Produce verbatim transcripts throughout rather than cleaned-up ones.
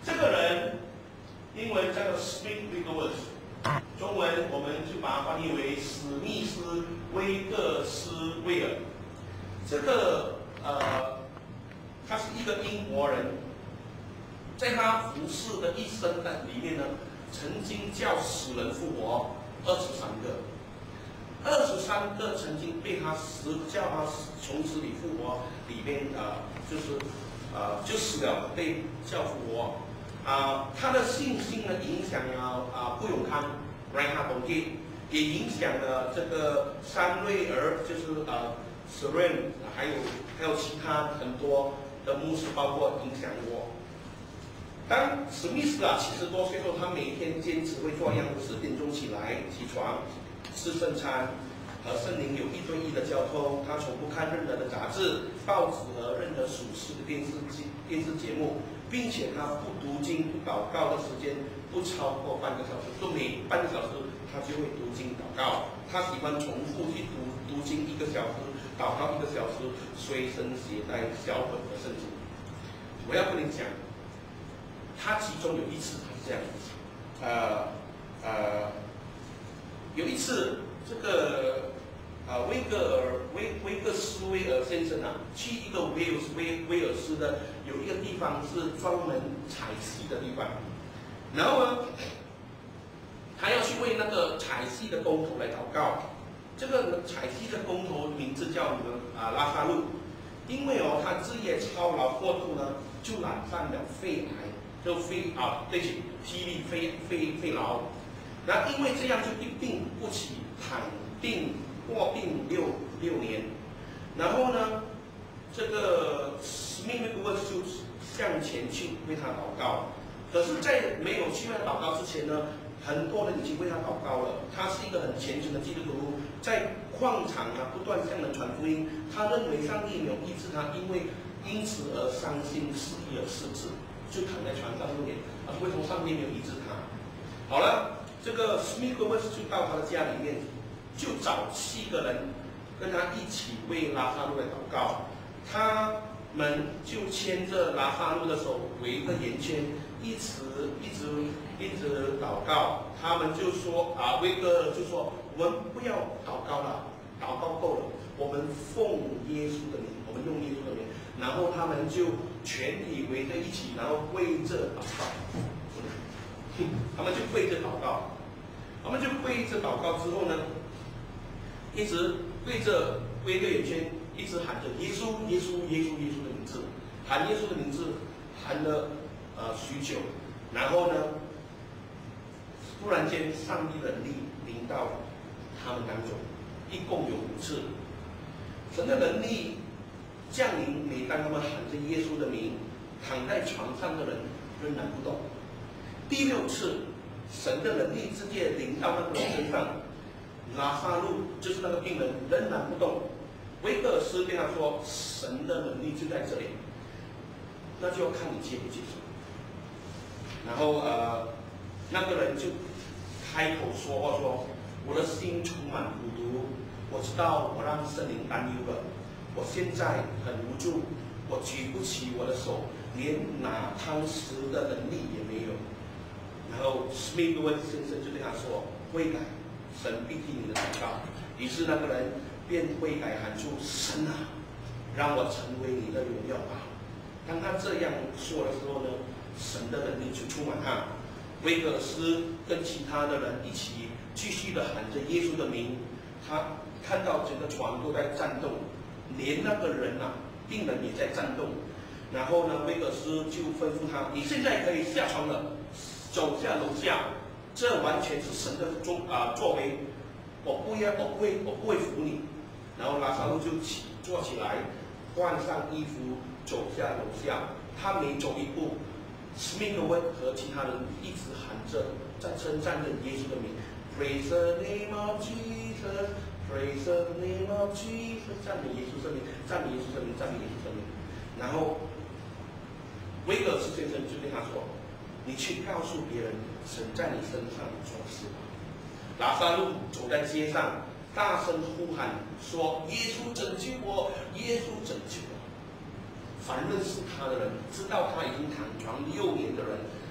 这个人英文叫做 Smith Wigglesworth， 中文我们就把它翻译为史密斯威格斯威尔。这个呃，他是一个英国人，在他服侍的一生的里面呢，曾经叫死人复活二十三个。二十三个曾经被他死叫他从死里复活，里边呃就是呃就死了，被叫复活啊、呃，他的信心呢影响了啊、呃、顾永康 Reinhard Bonnke， 也影响了这个山瑞儿，就是呃 Seren， 还有还有其他很多的牧师，包括影响我。当史密斯啊七十多岁后，他每天坚持会做一样的十点钟起来起床。吃圣餐，和圣灵有一对一的交通。他从不看任何的杂志、报纸和任何属实的电视节电视节目，并且他不读经、不祷告的时间不超过半个小时，就每半个小时他就会读经祷告。他喜欢重复去读读经一个小时，祷告一个小时，随身携带小本的圣经。我要跟你讲，他其中有一次他是这样，呃呃。有一次，这个呃威格尔威威格斯威尔先生啊，去一个威尔斯威威尔斯的有一个地方是专门采戏的地方，然后呢，他要去为那个采戏的工头来祷告。这个采戏的工头名字叫什么啊？拉萨路。因为哦，他日夜操劳过度呢，就染上了肺癌，就肺啊，对不起，霹雳肺肺肺痨。那因为这样就一病不起，躺病卧病六六年，然后呢，这个史密斯顾问就向前去为他祷告。可是，在没有去为他祷告之前呢，很多人已经为他祷告了。他是一个很虔诚的基督徒，在矿场啊不断向人传福音。他认为上帝没有医治他，因为因此而伤心失意而失智，就躺在床上六年。啊，为什么上帝没有医治他？好了。这个史密斯就到他的家里面，就找七个人跟他一起为拉萨路来祷告。他们就牵着拉萨路的手围一个圆圈，一直一直一直祷告。他们就说啊，威格尔就说：“我们不要祷告了，祷告够了，我们奉耶稣的名，我们用耶稣的名。”然后他们就全体围在一起，然后跪着祷告。他们就跪着祷告，他们就跪着祷告之后呢，一直跪着围一个圆圈，一直喊着耶稣耶稣耶稣耶稣的名字，喊耶稣的名字，喊了呃许久，然后呢，突然间上帝的力临到他们当中，一共有五次，神的能力降临，每当他们喊着耶稣的名，躺在床上的人仍然不动。第六次，神的能力直接临到那个人身上，拉萨路就是那个病人仍然不动。威格尔斯对他说：“神的能力就在这里，那就要看你接不接受。”然后呃，那个人就开口说话说：“我的心充满苦毒，我知道我让圣灵担忧了，我现在很无助，我举不起我的手，连拿汤匙的能力也没有。”然后史密斯先生就对他说：“悔改，神必听你的祷告。”于是那个人便悔改，喊出：“神啊，让我成为你的荣耀吧！”当他这样说的时候呢，神的能力就充满他。威格尔斯跟其他的人一起继续的喊着耶稣的名。他看到整个床都在颤动，连那个人啊，病人也在颤动。然后呢，威格尔斯就吩咐他：“你现在可以下床了。”走下楼下，这完全是神的作啊作为，我不要，我不会，我不会服你。然后拉萨路就起坐起来，换上衣服，走下楼下。他每走一步，史密斯和其他人一直喊着，在称赞着耶稣的名 ，Praise the name of Jesus, Praise the name of Jesus， 赞美耶稣圣名，赞美耶稣圣名，赞美耶稣圣名。然后威格尔斯先生就对他说：“你去告诉别人，神在你身上做事吧。”拉萨路走在街上，大声呼喊说：“耶稣拯救我！耶稣拯救我！”凡认识他的人，知道他已经躺床六年的人，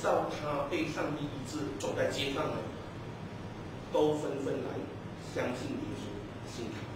知道他被上帝医治，走在街上呢，都纷纷来相信耶稣，信他。